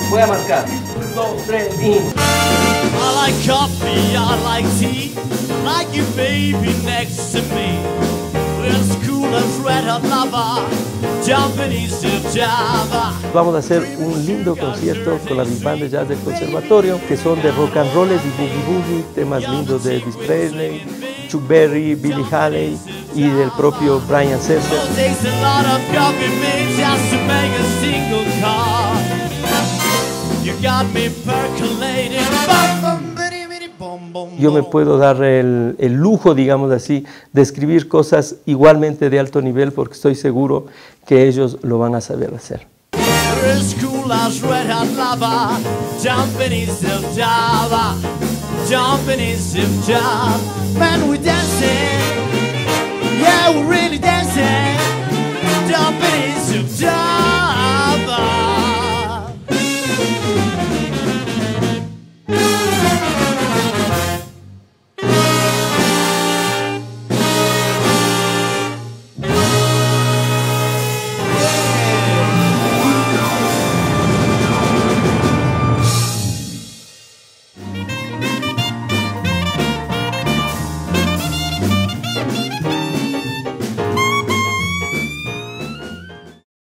Voy a marcar. 1, 2, 3 y... I like coffee, I like tea, like you baby next to me. We're as cool as red hot lava, jumping east to Java. Vamos a hacer un lindo concierto con la Big Band de Jazz del Conservatorio, que son de rock and roll y boogie boogie, temas lindos de Elvis Presley, Chuck Berry, Billie Holiday y del propio Brian Setzer. Takes a lot of coffee made just to make a single card. You got me percolating. Yo me puedo dar el lujo, digamos así, de escribir cosas igualmente de alto nivel porque estoy seguro que ellos lo van a saber hacer. We're as cool as red hot lava, jumping east of Java, jumping east of Java. Man, we're dancing, yeah, we're really dancing, jumping east of Java.